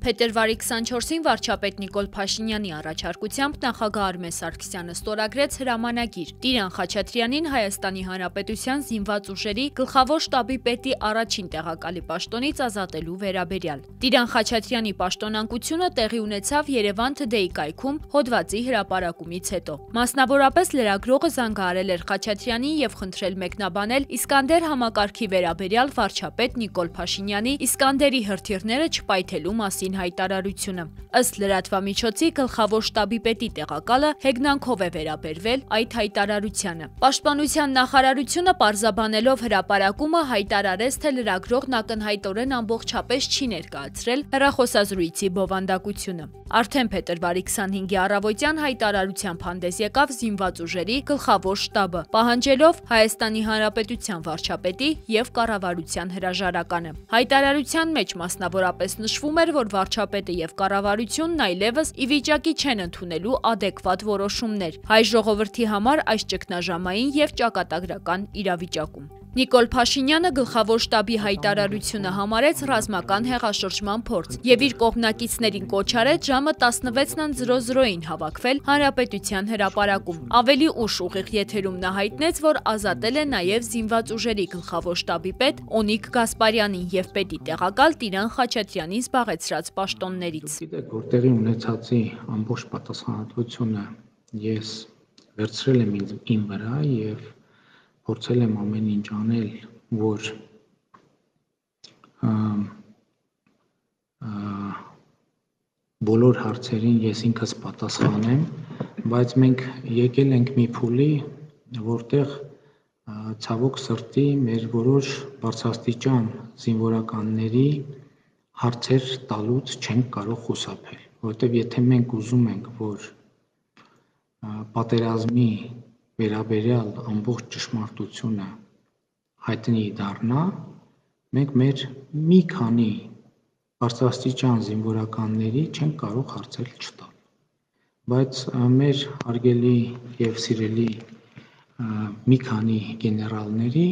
Փետրվարի 24-ին վարչապետ Նիկոլ Փաշինյանի առաջարկությամբ նախագահ Արմեն Սարգսյանը ստորագրեց հրամանագիր Տիրան Խաչատրյանին Հայաստանի Հանրապետության զինված ուժերի գլխավոր շտաբի պետի առաջին տեղակալի պաշտոնից ազատելու վերաբերյալ։ Տիրան Խաչատրյանի պաշտոնանկությունը տեղի ունեցավ Երևան Today կայքում հոդվածի հրապարակումից հետո։ Մասնավորապես լրագրողը զանգահարել էր Խաչատրյանին եւ խնդրել մեկնաբանել Իսկանդեր համակարգի վերաբերյալ վարչապետ Նիկոլ Փաշինյանի Իսկանդերի հրթիռները չպայթելու մասին հայտարարությունը։ Ըստ լրատվամիջոցի գլխավոր շտաբի պետի տեղակալը հեգնանքով է վերաբերվել այդ հայտարարությանը։ Պաշտպանության նախարարությունը պարզաբանելով հրապարակումը հայտարարեց, թե լրագրողն ակնհայտորեն ամբողջապես չի ներկայացրել հեռախոսազրույցի բովանդակությունը։ Արդեն փետրվարի 25-ի առավոտյան հայտարարությամբ հանդես եկավ զինված ուժերի գլխավոր շտաբը, պահանջելով Հայաստանի Հանրապետության վարչապետի եւ կառավարության հրաժարականը։ Հայտարարության մեջ մասնավորապես նշվում էր, որ վարչապետը եւ կառավարությունն այլևս ի վիճակի չեն ընդունելու ադեկվատ որոշումներ հայ ժողովրդի համար այս ճգնաժամային եւ ճակատագրական իրավիճակում։ Նիկոլ Փաշինյանը գլխավոր շտաբի հայտարարությունը համարեց ռազմական հեղաշրջման փորձ եւ իր կողմնակիցներին կոչ արեց ժամը 16:00-ին հավաքվել Հանրապետության հրապարակում։ Ավելի ուշ ուղիղ եթերում նա հայտնեց, որ ազատել է նաեւ զինված ուժերի գլխավոր շտաբի պետ Օնիկ Գասպարյանին եւ պետի տեղակալ Տիրան Խաչատրյանին զբաղեցրած պաշտոններից։ Գիտեք, որ տեղի ունեցածի ամբողջ պատասխանատվությունը ես վերցրել եմ իմ վրա եւ փորձել եմ ամեն ինչ անել, որ բոլոր հարցերին ես ինքս պատասխանեմ, բայց մենք եկել ենք մի փուլի, որտեղ ցավոք սրտի մեր որոշ բարձրաստիճան զինվորականների հարցեր տալուց չենք կարող խուսափել, որովհետև եթե մենք ուզում ենք, որ պատերազմի վերաբերյալ ամբողջ ճշմարտությունը հայտնի դառնա, մենք մեր մի քանի բարձրաստիճան զինվորականների չենք կարող հարցեր չտալ։ Բայց մեր հարգելի եւ սիրելի մի քանի գեներալների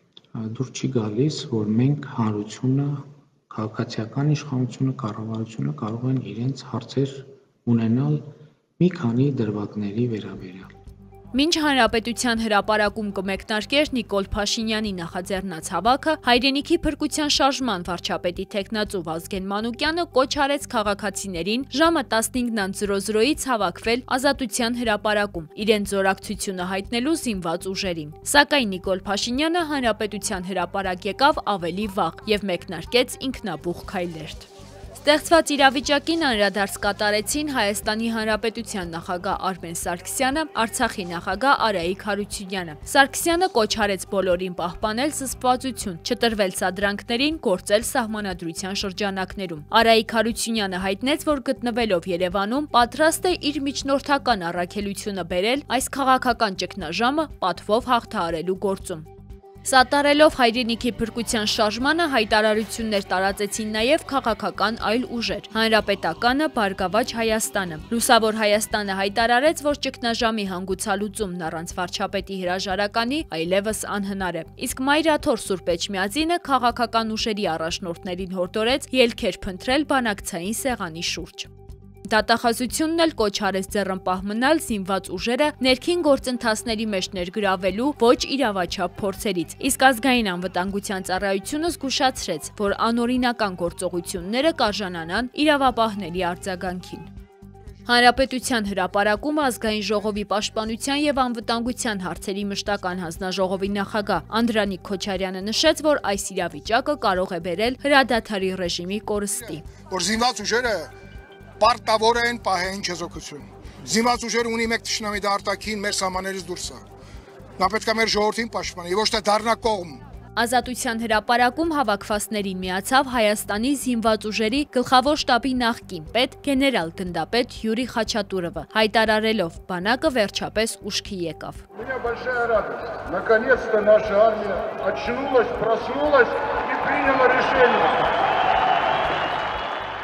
դուր չի գալիս, որ մենք հանրությունը, քաղաքացիական իշխանությունը, կառավարությունը կարող են իրենց հարցեր ունենալ մի քանի դրվագների վերաբերյալ։ Մինչ Հանրապետության հրապարակում կմեկնարկեր Նիկոլ Փաշինյանի նախաձեռնած հավաքը, հայրենիքի փրկության շարժման վարչապետի թեկնածու Վազգեն Մանուկյանը կոչ արեց քաղաքացիներին ժամը 15:00-ից հավաքվել Ազատության հրապարակում, իրենց զորակցությունը հայտնելու զինված ուժերին։ Սակայն Նիկոլ Փաշինյանը Հանրապետության հրապարակ եկավ ավելի վաղ եւ մեկնարկեց ինքնաբուխ քայլեր։ Ստեղծված իրավիճակին անդրադարձ կատարեցին Հայաստանի Հանրապետության նախագահ Արմեն Սարգսյանը, Արցախի նախագահ Արայիկ Հարությունյանը։ Սարգսյանը կոչ արեց բոլորին պահպանել զսպվածություն, չտրվել սադրանքներին, գործել սահմանադրության շրջանակներում։ Արայիկ Հարությունյանը հայտնեց, որ գտնվելով Երևանում պատրաստ է իր միջնորդական առաքելությունը բերել այս քաղաքական ճգնաժամը պատվով հաղթահարելու գործում։ Սատարելով հայրենիքի փրկության շարժմանը հայտարարություններ տարածեցին նաև քաղաքական այլ ուժեր՝ Հանրապետականը, Բարգավաճ Հայաստանը։ Լուսավոր Հայաստանը հայտարարեց, որ ճգնաժամի հանգուցալուծումն առանց վարչապետի հրաժարականի այլևս անհնար է։ Իսկ Մայրաթոր Սուրբ Էջմիածինը քաղաքական ուժերի առաջնորդներին հորդորեց ելքեր փնտրել բանակցային սեղանի շուրջ։ Դատախազությունն էլ կոչ արեց ձեռնպահ մնալ զինված ուժերը ներքին գործընթացների մեջ ներգրավելու ոչ իրավաչափ փորձերից, իսկ ազգային անվտանգության ծառայությունը զգուշացրեց, որ անօրինական գործողությունները կարժանանան իրավապահների արձագանքին։ Հանրապետության հրապարակումը ազգային ժողովի պաշտպանության եւ անվտանգության հարցերի մշտական հանձնաժողովի նախագահ Անդրանիկ Քոչարյանը նշեց, որ այս իրավիճակը կարող է բերել հրադադարի ռեժիմի կորստի։ Որ զինված ուժերը պարտավոր են պահեն չեզոքություն։ Զինված ուժերը ունի մեկ թշնամի դա արտաքին մեր սահմաններից դուրս է։ Նա պետք է մեր ժողովրդին պաշտպանի, ոչ թե դառնա կողմ։ Ազատության հրապարակում հավաքվածներին միացավ Հայաստանի զինված ուժերի գլխավոր շտաբի նախկին պետ գեներալ գնդապետ Յուրի Խաչատուրովը, հայտարարելով բանակը վերջապես ուշքի եկավ։ Меня большая радость. Наконец-то наша армия очнулась, проснулась и приняла решение.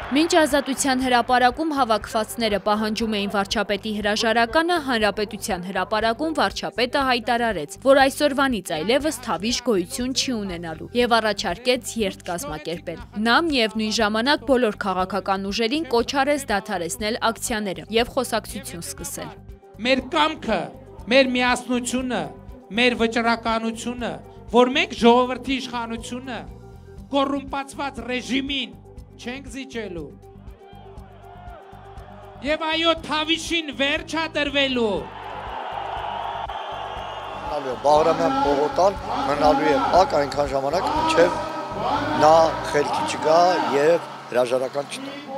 Մինչ Ազատության հրապարակում հավաքվածները պահանջում էին վարչապետի հրաժարականը, Հանրապետության հրապարակում վարչապետը հայտարարեց, որ այսօրվանից այլևս Թավիշ գոյություն չի ունենալու եւ առաջարկեց երթ կազմակերպել։ Նա միևնույն ժամանակ բոլոր քաղաքական ուժերին կոչ արեց դադարեցնել ակցիաները եւ խոսակցություն սկսել։ Մեր կամքը, մեր միասնությունը, մեր վճռականությունը, որ մենք ժողովրդի իշխանությունը, կոռումպացված ռեժիմին չենք զիջելու եւ այո Թավիշին վերջ է տրվելու։ Բաղրամյան պողոտան մնալու է փակ այնքան ժամանակ, մինչև նա խելքի չգա եւ հրաժարական չտա։